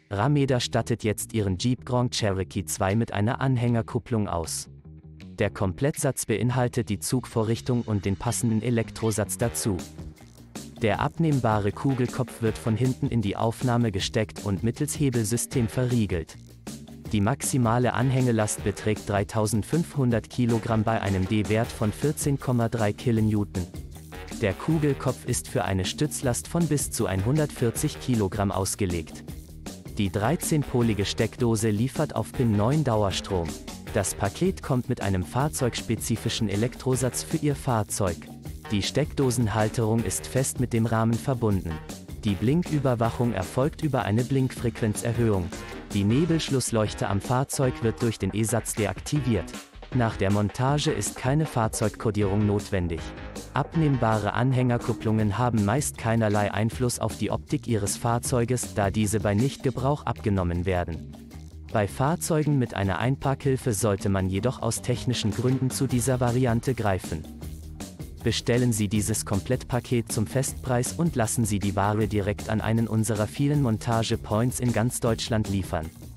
Rameda stattet jetzt ihren Jeep Grand Cherokee 2 mit einer Anhängerkupplung aus. Der Komplettsatz beinhaltet die Zugvorrichtung und den passenden Elektrosatz dazu. Der abnehmbare Kugelkopf wird von hinten in die Aufnahme gesteckt und mittels Hebelsystem verriegelt. Die maximale Anhängelast beträgt 3500 Kilogramm bei einem D-Wert von 14,3 kN. Der Kugelkopf ist für eine Stützlast von bis zu 140 Kilogramm ausgelegt. Die 13-polige Steckdose liefert auf Pin 9 Dauerstrom. Das Paket kommt mit einem fahrzeugspezifischen Elektrosatz für Ihr Fahrzeug. Die Steckdosenhalterung ist fest mit dem Rahmen verbunden. Die Blinküberwachung erfolgt über eine Blinkfrequenzerhöhung. Die Nebelschlussleuchte am Fahrzeug wird durch den E-Satz deaktiviert. Nach der Montage ist keine Fahrzeugkodierung notwendig. Abnehmbare Anhängerkupplungen haben meist keinerlei Einfluss auf die Optik Ihres Fahrzeuges, da diese bei Nichtgebrauch abgenommen werden. Bei Fahrzeugen mit einer Einparkhilfe sollte man jedoch aus technischen Gründen zu dieser Variante greifen. Bestellen Sie dieses Komplettpaket zum Festpreis und lassen Sie die Ware direkt an einen unserer vielen Montage-Points in ganz Deutschland liefern.